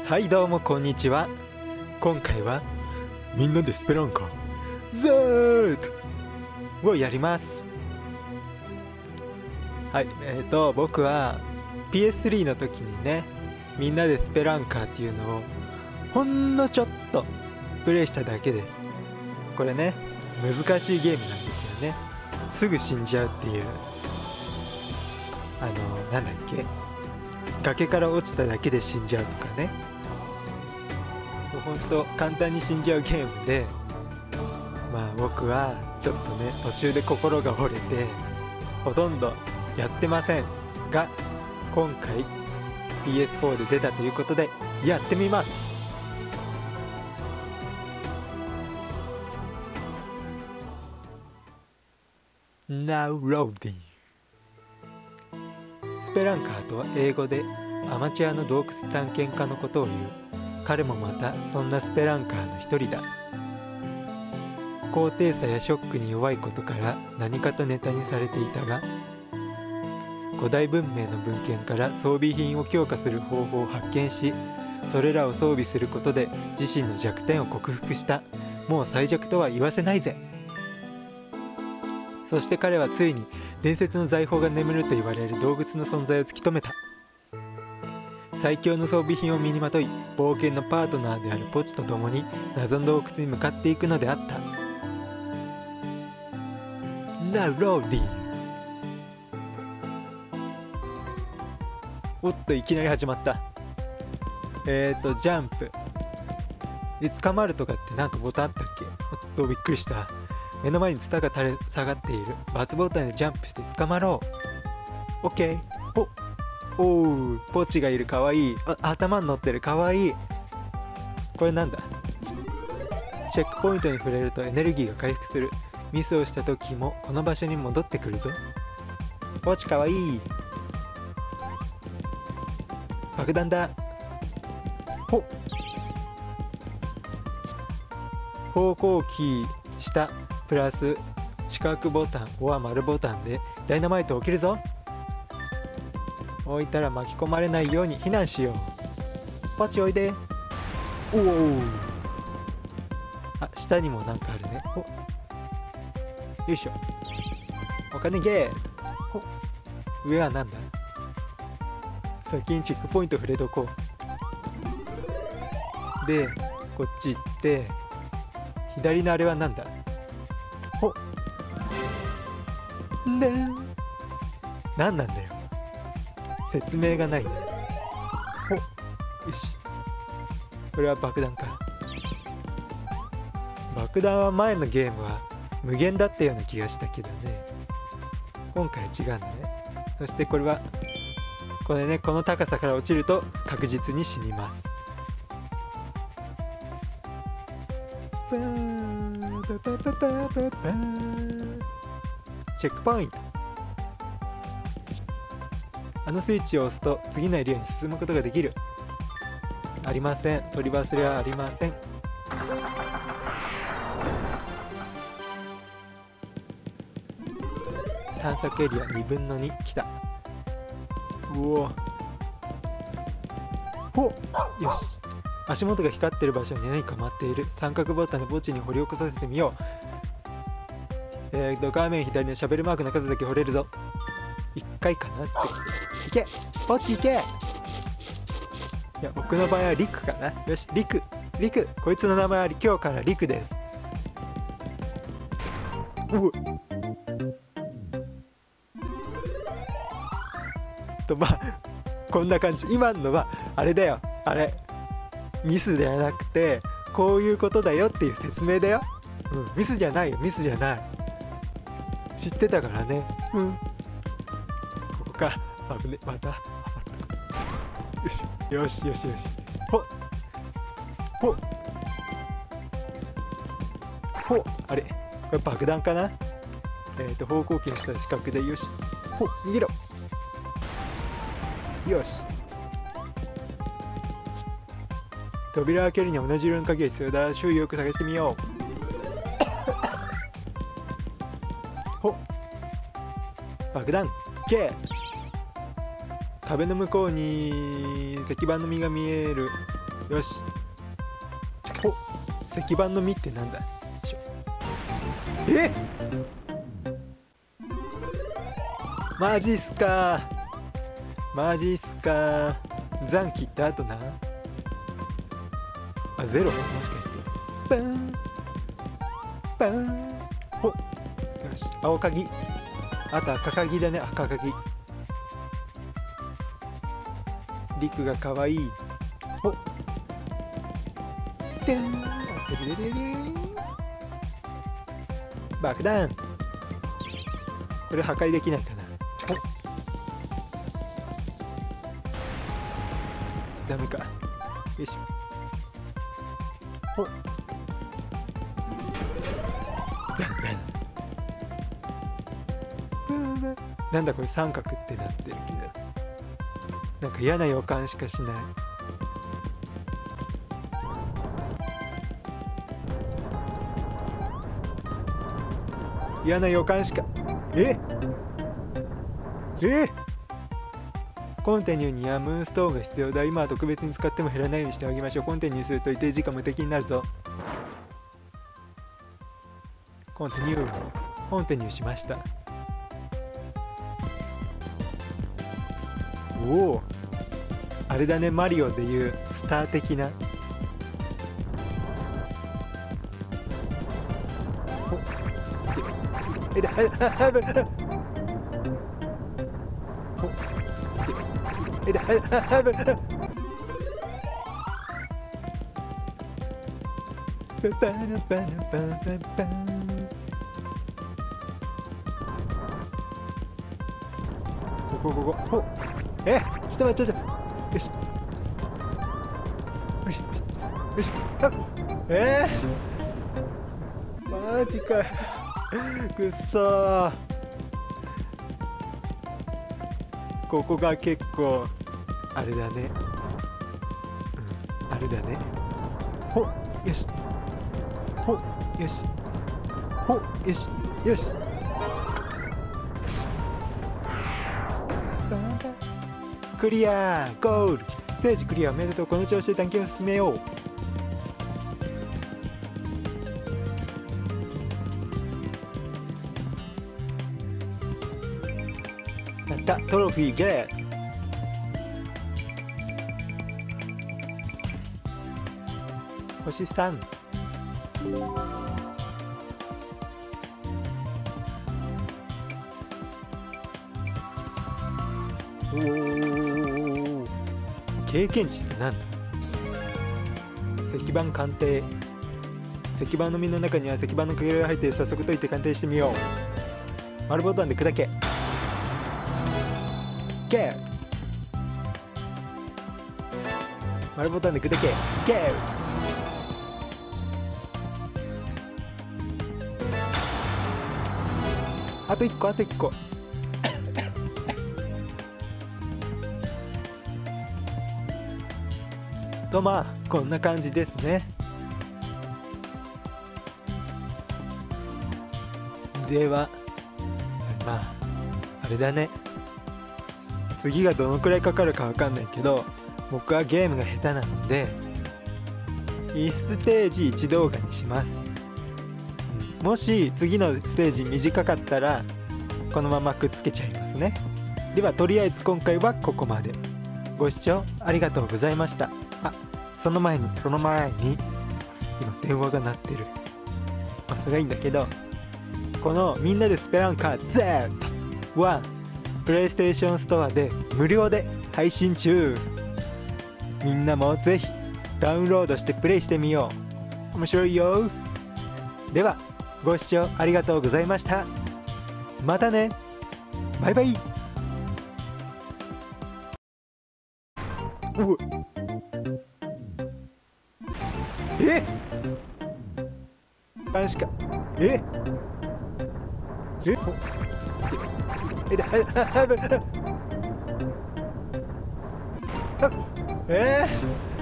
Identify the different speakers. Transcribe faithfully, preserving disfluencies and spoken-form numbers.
Speaker 1: はいどうもこんにちは。今回はみんなでスペランカザートをやります。はい、えーと僕は ピーエススリー の時にね、みんなでスペランカーっていうのをほんのちょっとプレイしただけです。これね、難しいゲームなんですよね。すぐ死んじゃうっていう、あのなんだっけ、崖から落ちただけで死んじゃうとかね、ほんと簡単に死んじゃうゲームで、まあ僕はちょっとね途中で心が折れてほとんどやってませんが、今回 ピーエスフォー で出たということでやってみます。Now loading。 スペランカーとは英語でアマチュアの洞窟探検家のことを言う。彼もまたそんなスペランカーの一人だ。高低差やショックに弱いことから何かとネタにされていたが、古代文明の文献から装備品を強化する方法を発見し、それらを装備することで自身の弱点を克服した。もう最弱とは言わせないぜ。そして彼はついに伝説の財宝が眠ると言われる洞窟の存在を突き止めた。最強の装備品を身にまとい、冒険のパートナーであるポチと共に謎の洞窟に向かっていくのであった。ナローディ。おっと、いきなり始まった。えーとジャンプで捕まるとかってなんかボタンあったっけ。おっと、びっくりした。目の前にツタが垂れ下がっている。バツボタンでジャンプして捕まろう。オッケー。ポおう、ポチがいる。かわいい。あ、頭に乗ってる。かわいい。これなんだ。チェックポイントに触れるとエネルギーが回復する。ミスをした時もこの場所に戻ってくるぞ。ポチかわいい。爆弾だ。ほ方向キー下プラス四角ボタンは丸ボタンでダイナマイトを置けるぞ。置いたら巻き込まれないように避難しよう。ポチおいで。おお、あ、下にもなんかあるね。お、よいしょ。お金ゲー。ほ、上はなんだ。先にチェックポイント触れとこう。でこっち行って左のあれはなんだ。ほんでなんなんだよ、説明がないね。ほ、よし。これは爆弾か。爆弾は前のゲームは無限だったような気がしたけどね、今回は違うんだね。そしてこれはこれね、この高さから落ちると確実に死にます。チェックポイント。あのスイッチを押すと次のエリアに進むことができる。ありません。取り忘れはありません。探索エリアにぶんのに来た。うおほっ、よし。足元が光ってる場所に何か待っている。三角ボタンで墓地に掘り起こさせてみよう。えーと画面左のシャベルマークの数だけ掘れるぞ。いっかいかなって。いけ、墓地いけ。いや、僕の場合はリクかな。よし、リクリク、こいつの名前は今日からリクです。うと、まあこんな感じ。今のはあれだよ、あれミスではなくてこういうことだよっていう説明だよ。うん、ミスじゃないよ、ミスじゃない。知ってたからね。うん、ここか。危ね、また。よしよしよしよし。ほっほっほっ、あれこれ爆弾かな。えっ、ー、と方向キーの下で四角で、よし。ほっ、逃げろ。よし。扉を開けるには同じ色の鍵が必要だ。周囲をよく探してみよう。ほっ、爆弾 K。 壁の向こうに石板の実が見える。 よし。お、石板の実ってなんだ。よいしょ。え、マジっすか。マジっすか。残機ってあとな。あ、ゼロもしかして。バーンバーン。ほっ、よし、青鍵。あと赤鍵だね。赤鍵。リクがかわいい。ほっ、てん、てれれれれれ。爆弾。これ破壊できないかな。ほっ、ダメか。よいしょ。ほっ、なんだこれ、三角ってなってるけど、なんか嫌な予感しかしない。嫌な予感しか。ええ、コンティニューにはムーンストーンが必要だ。今は特別に使っても減らないようにしてあげましょう。コンティニューすると一定時間無敵になるぞ。コンティニューコンティニューしました。おお、あれだね、マリオでいうスター的な。えだ、えだ、えだ、えだ、えだ、ここここ、ほっ、え、ちょっと待って、ちょっと、よしよしよし、あ、えー、マジかよ。くっそー。ここが結構あれだね、うん、あれだね。ほっ、よし、ほっ、よし、ほっ、よし、よし。クリアー、ゴール、ステージクリアおめでとう。この調子で探検を進めよう。やった、トロフィーゲット。星さん。おお、経験値ってなんだ。石板鑑定。石板の実の中には石板のかけらが入っている。早速解いて鑑定してみよう。丸ボタンで砕け。ゲー、丸ボタンで砕け。ゲー、あといっこ、あといっこ。と、まあこんな感じですね。ではまああれだね、次がどのくらいかかるかわかんないけど、僕はゲームが下手なのでいちステージいち動画にします。うん、もし次のステージ短かったらこのままくっつけちゃいますね。ではとりあえず今回はここまで。ご視聴ありがとうございました。あ、その前にその前に今電話が鳴ってる。まあそれがいいんだけど、このみんなでスペランカー ゼット はプレイステーションストアで無料で配信中。みんなもぜひダウンロードしてプレイしてみよう。面白いよ。ではご視聴ありがとうございました。またね、バイバイ。うわ、えあしかええほえだああああえー